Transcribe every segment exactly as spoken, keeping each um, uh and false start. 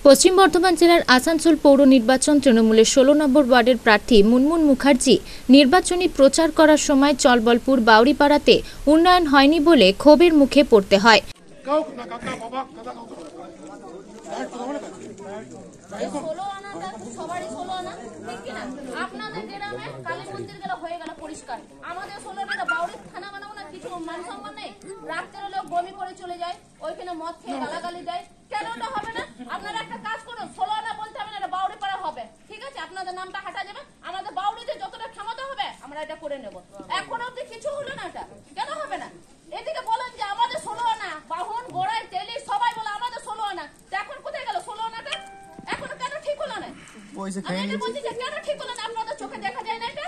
পশ্চিম বর্ধমান জেলার আসানসোল পৌর নির্বাচন তৃণমূলের ষোলো নম্বর ওয়ার্ডের প্রার্থী মুনমুন মুখার্জি নির্বাচনী প্রচার করার সময় চলবলপুর বাউরিপাড়াতে উন্নয়ন হয়নি বলে ক্ষোভের মুখে পড়তে হয়। আপনারা একটা কাজ করুন, ষোলো আনা বলতে হবে না, বাউরিপাড়া হবে, ঠিক আছে? আপনাদের নামটা হাঁটা যাবে, আমাদের বাউরিতে যতটা ক্ষমতা হবে আমরা এটা করে নেব। এখন অব্দি কিছু হলো না, এটা কেন হবে না? এদিকে বলেন যে আমাদের ষোলো আনা, বাহন গোড়ায় তেলি সবাই বলে আমাদের ষোলো আনা, এখন কোথায় গেল ষোলো আনাটা? এখন কেন ঠিক হলো না? আমি এটা বলছি যে কেন ঠিক হলো না? আপনাদের চোখে দেখা যায় না এটা?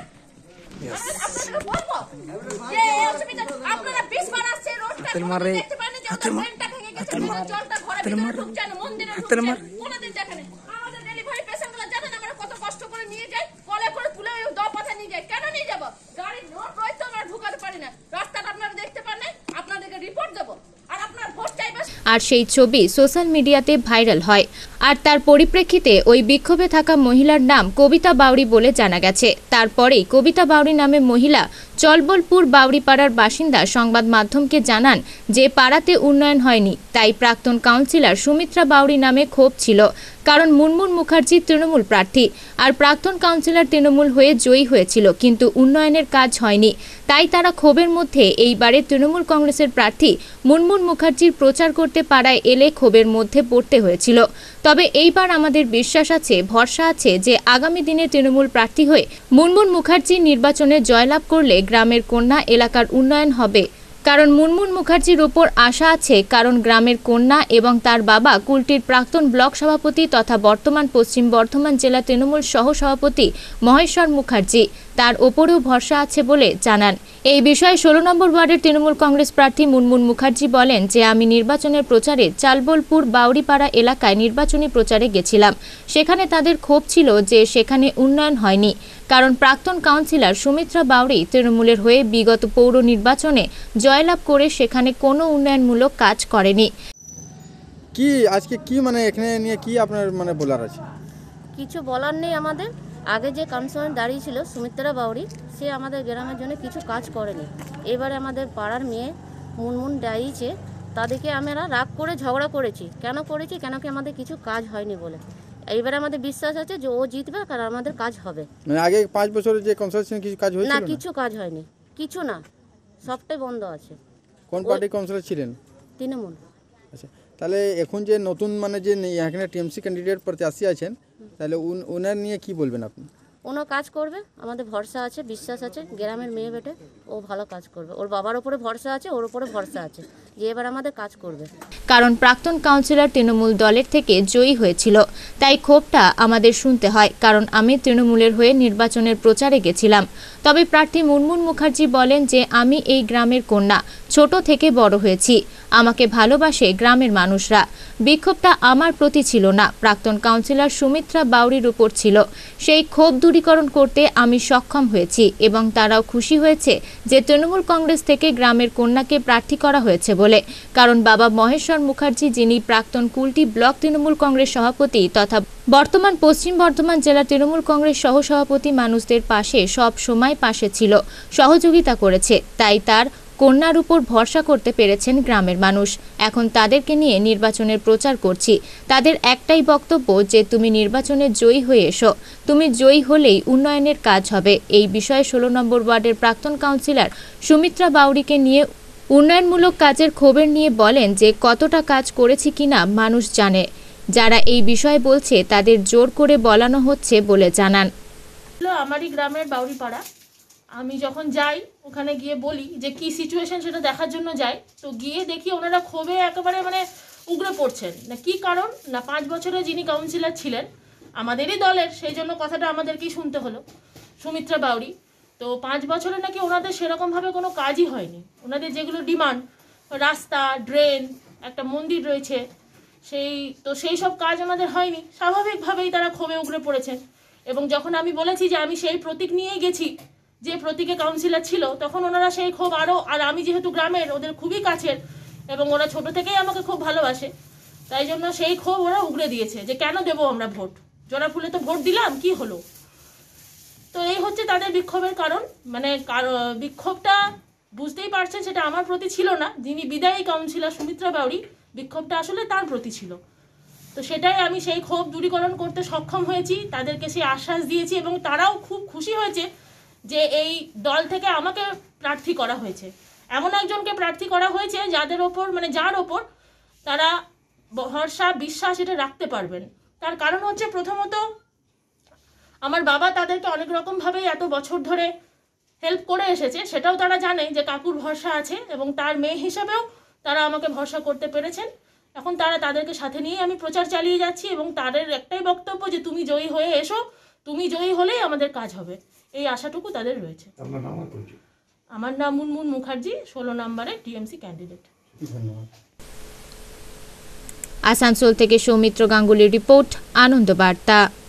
আপনাদের বলবো যে অসুবিধা, আপনারা বিশ বার আসছে রোডটা দেখতে পারেন যে আমাদের ট্রেনটা ভেঙে গেছে, জলটা ঘরে ভিতরে ঢুকছে না, মন্দিরে ঢুকছে না, কোনোদিন দেখেন। আমাদের ডেলিভারি পেশেন্টগুলো জানেন আমরা কত কষ্ট করে নিয়ে যাই, কলে করে তুলে দ পাথা নিয়ে যাই, কেন নিয়ে যাবো? গাড়ির নোট রয়েছে আমরা ঢুকাতে পারি না, রাস্তাটা আপনারা দেখতে পান না, আপনাদেরকে রিপোর্ট দেবো। আর আপনার ভোট চাইবে। আর সেই ছবি সোশ্যাল মিডিয়াতে ভাইরাল হয়। আর তার পরিপ্রেক্ষিতে ওই বিক্ষোভে থাকা মহিলার নাম কবিতা বাউরি বলে জানা গেছে। তারপরেই কবিতা বাউরি নামে মহিলা চলবলপুর বাউরিপাড়ার বাসিন্দা সংবাদ মাধ্যমকে জানান যে পাড়াতে উন্নয়ন হয়নি, তাই প্রাক্তন কাউন্সিলর সুমিত্রা বাউরি নামে ক্ষোভ ছিল। কারণ মুনমুন মুখার্জি তৃণমূল প্রার্থী, আর প্রাক্তন কাউন্সিলর তৃণমূল হয়ে জয়ী হয়েছিল, কিন্তু উন্নয়নের কাজ হয়নি। তাই তারা ক্ষোভের মধ্যে এইবারে তৃণমূল কংগ্রেসের প্রার্থী মুনমুন মুখার্জির প্রচার করতে পারায় এলে ক্ষোভের মধ্যে পড়তে হয়েছিল। তবে এইবার আমাদের বিশ্বাস আছে, ভরসা আছে যে আগামী দিনে তৃণমূল প্রার্থী হয়ে মুনমুন মুখার্জি নির্বাচনে জয়লাভ করলে গ্রামের কন্যা এলাকার উন্নয়ন হবে। কারণ মুনমুন মুখার্জির ওপর আশা আছে, কারণ গ্রামের কন্যা এবং তার বাবা কুলটির প্রাক্তন ব্লক সভাপতি তথা বর্তমান পশ্চিম বর্ধমান জেলা তৃণমূল সহ সভাপতি মহেশ্বর মুখার্জি, তার ওপরেও ভরসা আছে বলে জানান। এই বিষয়ে ষোলো নম্বর ওয়ার্ডের তৃণমূল কংগ্রেস প্রার্থী মুনমুন মুখার্জি বলেন যে আমি নির্বাচনের প্রচারে চালবলপুর বাউরিপাড়া এলাকায় নির্বাচনী প্রচারে গেছিলাম। সেখানে তাদের ক্ষোভ ছিল যে সেখানে উন্নয়ন হয়নি, কারণ প্রাক্তন কাউন্সিলর সুমিত্রা বাউরি তৃণমূলের হয়ে বিগত পৌর নির্বাচনে জয়লাভ করে সেখানে কোনো উন্নয়নমূলক কাজ করেনি। কি আজকে কি মানে এখানে নিয়ে কি আপনার মানে বলার আছে? কিছু বলার নেই আমাদের। আগে যে কাউন্সিলর দাঁড়িয়ে ছিল সুমিত্রা বাউরি, সে আমাদের গ্রামের জন্য কিছু কাজ করেনি। এবারে আমাদের পাড়ার মেয়ে মুনমুন দাঁড়িয়েছে, তাদেরকে আমরা রাগ করে ঝগড়া করেছি। কেন করেছি? কেন কি আমাদের কিছু কাজ হয়নি বলে। এইবারে আমাদের বিশ্বাস আছে যে ও জিতবে, কারণ আমাদের কাজ হবে। মানে আগে পাঁচ বছরের যে কাউন্সিলর কিছু কাজ হয়েছিল না, কিছু কাজ হয়নি, কিছু না, সবটাই বন্ধ আছে। কোন পার্টি কাউন্সিলর ছিলেন? তৃণমূল। আচ্ছা, তাহলে এখন যে নতুন মানে যে এখানে টিএমসি ক্যান্ডিডেট প্রত্যাশী আছেন, তাহলে ওনার নিয়ে কি বলবেন আপনি? ওনার কাজ করবে, আমাদের ভরসা আছে, বিশ্বাস আছে। গ্রামের মেয়ে বেটে, ও ভালো কাজ করবে। ওর বাবার ওপরে ভরসা আছে, ওর ওপরে ভরসা আছে যে এবার আমাদের কাজ করবে। কারণ প্রাক্তন কাউন্সিলর তৃণমূল দলের থেকে জয়ী হয়েছিল, তাই ক্ষোভটা আমাদের শুনতে হয়। কারণ আমি তৃণমূলের হয়ে নির্বাচনের প্রচারে গেছিলাম। তবে প্রার্থী মুনমুন মুখার্জি বলেন যে আমি এই গ্রামের কন্যা, ছোট থেকে বড় হয়েছি, আমাকে ভালোবাসে গ্রামের মানুষরা। বিক্ষোভটা আমার প্রতি ছিল না, প্রাক্তন কাউন্সিলর সুমিত্রা বাউরির উপর ছিল। সেই ক্ষোভ দূরীকরণ করতে আমি সক্ষম হয়েছি এবং তারাও খুশি হয়েছে যে তৃণমূল কংগ্রেস থেকে গ্রামের কন্যাকে প্রার্থী করা হয়েছে বলে। কারণ বাবা মহেশ্বর মুখার্জি, যিনি প্রাক্তন কুলটি ব্লক তৃণমূল কংগ্রেস সভাপতি তথা বর্তমান পশ্চিম বর্ধমান জেলা তৃণমূল কংগ্রেস সহ সভাপতি, মানুষদের পাশে সব সময় পাশে ছিল, সহযোগিতা করেছে। তাই তার কন্যার উপর ভরসা করতে পেরেছেন গ্রামের মানুষ। এখন তাদেরকে নিয়ে নির্বাচনের প্রচার করছি। তাদের একটাই বক্তব্য যে তুমি নির্বাচনে জয়ী হয়ে এসো, তুমি জয়ী হলেই উন্নয়নের কাজ হবে। এই বিষয়ে ষোলো নম্বর ওয়ার্ডের প্রাক্তন কাউন্সিলর সুমিত্রা বাউরিকে নিয়ে উন্নয়নমূলক কাজের খবর নিয়ে বলেন যে কতটা কাজ করেছি কিনা মানুষ জানে। যারা এই বিষয়ে বলছে তাদের জোর করে বলানো হচ্ছে বলে জানান। আমারই গ্রামের বাউরিপাড়া, আমি যখন যাই ওখানে গিয়ে বলি যে কি সিচুয়েশন সেটা দেখার জন্য যাই, তো গিয়ে দেখি ওনারা ক্ষোভে একেবারে মানে উগড়ে পড়ছেন। না কি কারণ? না পাঁচ বছরে যিনি কাউন্সিলর ছিলেন আমাদেরই দলের, সেই জন্য কথাটা আমাদেরকেই শুনতে হলো, সুমিত্রা বাউরি। তো পাঁচ বছরে নাকি ওনাদের সেরকমভাবে কোনো কাজই হয়নি। ওনাদের যেগুলো ডিমান্ড, রাস্তা, ড্রেন, একটা মন্দির রয়েছে, সেই তো সেই সব কাজ ওনাদের হয়নি। স্বাভাবিকভাবেই তারা ক্ষোভে উগড়ে পড়েছেন। এবং যখন আমি বলেছি যে আমি সেই প্রতীক নিয়েই গেছি যে প্রতীকে কাউন্সিলর ছিল, তখন ওনারা সেই ক্ষোভ আরও, আর আমি যেহেতু গ্রামের ওদের খুবই কাছের এবং ওরা ছোট থেকেই আমাকে খুব ভালোবাসে, তাই জন্য সেই ক্ষোভ ওরা উগড়ে দিয়েছে যে কেন দেবো আমরা ভোট, জোড়া ফুলে তো ভোট দিলাম, কি হলো। তো এই হচ্ছে তাদের বিক্ষোভের কারণ। মানে বিক্ষোভটা বুঝতেই পারছেন সেটা আমার প্রতি ছিল না, যিনি বিদায়ী কাউন্সিলর সুমিত্রা বাউরি, বিক্ষোভটা আসলে তার প্রতি ছিল। তো সেটাই আমি সেই ক্ষোভ দূরীকরণ করতে সক্ষম হয়েছি, তাদেরকে সেই আশ্বাস দিয়েছি এবং তারাও খুব খুশি হয়েছে যে এই দল থেকে আমাকে প্রার্থী করা হয়েছে, এমন একজনকে প্রার্থী করা হয়েছে যাদের ওপর মানে যার ওপর তারা ভরসা বিশ্বাস এটা রাখতে পারবেন। তার কারণ হচ্ছে প্রথমত আমার বাবা তাদেরকে অনেক রকমভাবেই এত বছর ধরে হেল্প করে এসেছে, সেটাও তারা জানে যে কাকুর ভরসা আছে এবং তার মেয়ে হিসাবেও তারা আমাকে ভরসা করতে পেরেছেন। এখন তারা তাদেরকে সাথে নিয়ে আমি প্রচার চালিয়ে যাচ্ছি এবং তাদের একটাই বক্তব্য যে তুমি জয়ী হয়ে এসো, তুমি জয়ী হলেই আমাদের কাজ হবে, এই আশাটুকু তাদের রয়েছে। আমার নাম মুনমুন মুখার্জি, ষোলো নম্বরে টিএমসি ক্যান্ডিডেট। ধন্যবাদ। আসানসোল থেকে সৌমিত্র গাঙ্গুলির রিপোর্ট, আনন্দ বার্তা।